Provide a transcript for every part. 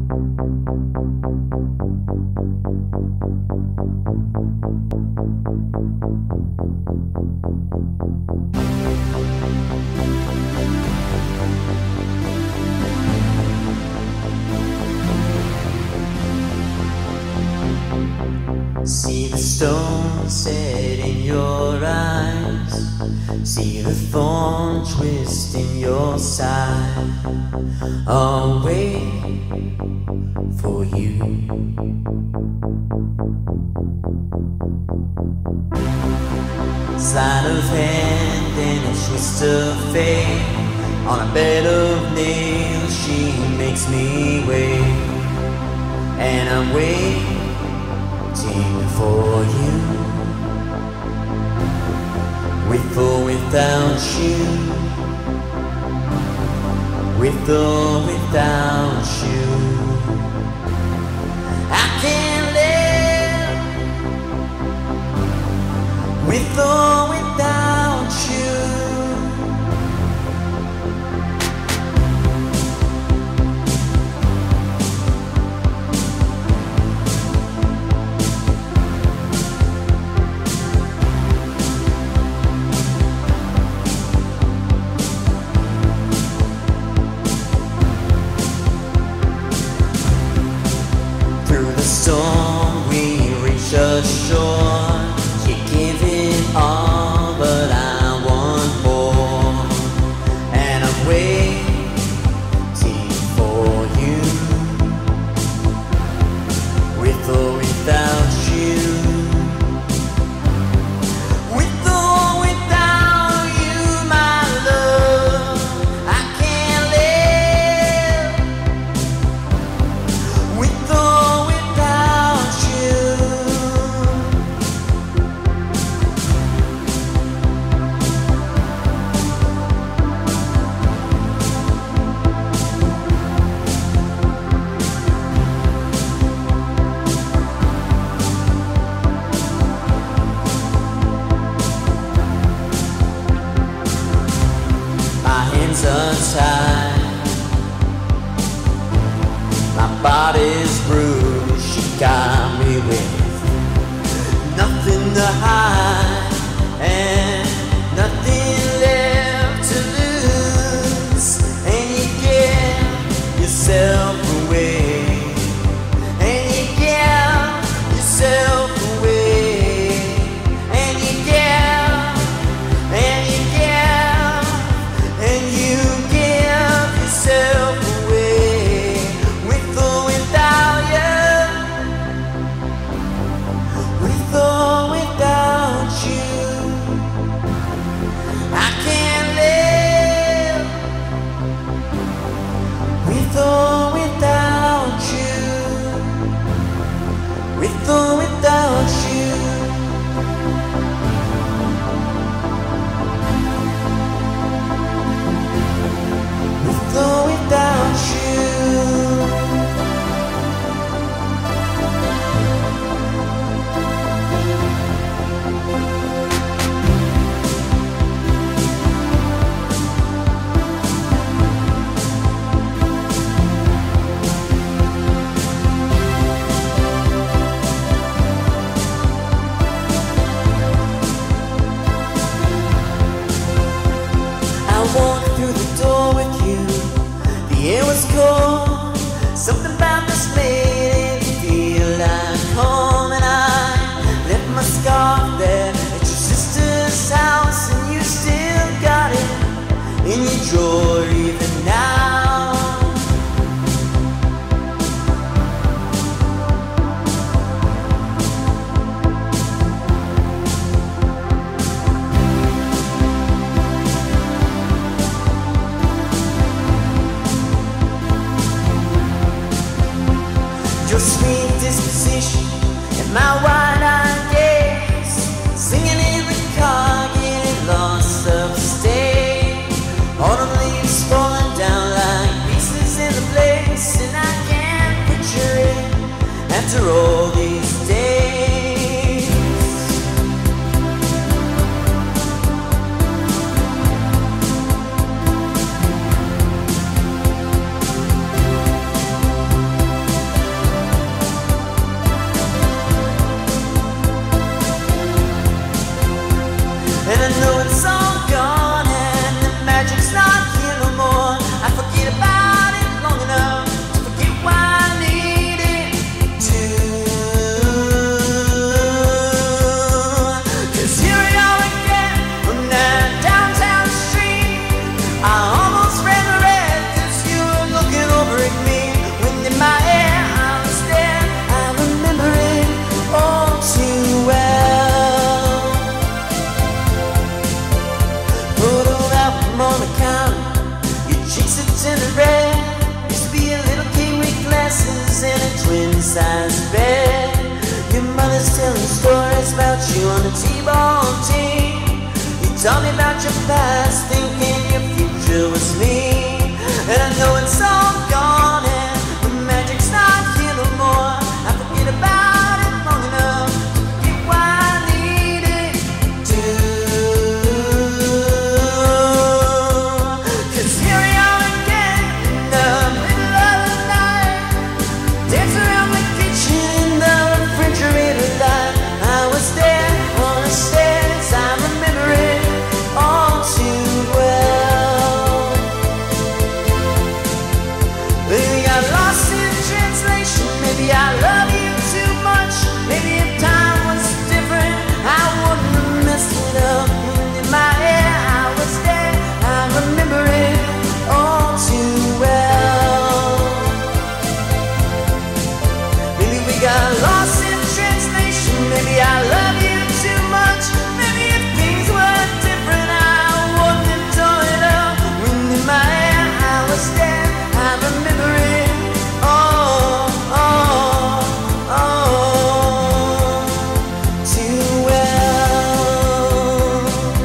See the stone set in your eyes, see the thorn twist in your side. I'll wait for you. Sleight of hand and a twist of fate, on a bed of nails she makes me wait. And I'm waiting for you, with or without you, with or without you. I can't live with or without you. Storm, we reach the shore. You give it all, but I want more. And I'm waiting for you, with or without you, with or without you, my love. I can't live with or without you. My hands are tied, my body's bruised. She got me with nothing to hide and nothing left to lose. And you give yourself away, and you give yourself away, and you give, and you give, and you give yourself away, with or without you, with or without you. I can't live with or without you, with or without you. With or without you. I walked through the door with you. The air was cold. Something about this made it feel like home. And I left my scarf there at your sister's house, and you still got it in your drawer even now. Your sweet disposition and my wide-eyed gaze, singing in the car, getting lost upstate. Autumn leaves falling down like pieces in the place, and I can't picture it after all these days. glasses and a twin-sized bed. Your mother's telling stories about you on the T-ball team. You told me about your past, thinking your future was me. And I know it's all gone and the magic's not here no more. I forget about it long enough to get what I needed to. 'Cause here we are again in the middle of the night, dance around the kitchen in the refrigerator light. I was there on the stairs, I remember it all too well. Maybe I lost in translation, maybe I love you too much. Maybe if time was different, I wouldn't have messed it up. In my head I was there, I remember it all too well. Maybe we got lost in translation, maybe I love you too much. Maybe if things were different, I wouldn't have done it up. When in my head I was there, I remember it all, too well.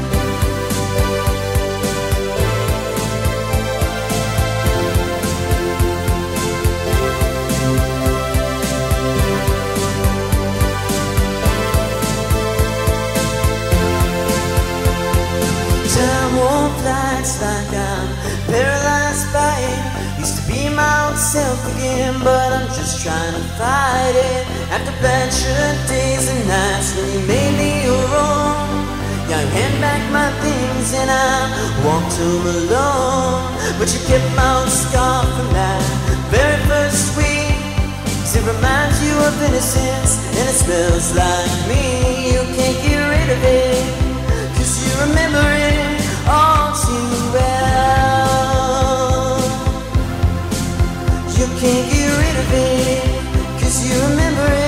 Time won't fly, it's like I'm paralyzed by it. Used to be my old self again, but I'm just trying to fight it. After bachelor days and nights when you made me your own, yeah, you hand back my things and I walked home alone. But you kept my old scar from that very first week, 'cause it reminds you of innocence and it smells like me. You can't get rid of it, 'cause you remember it all too well. You can't get rid of it, 'cause you remember it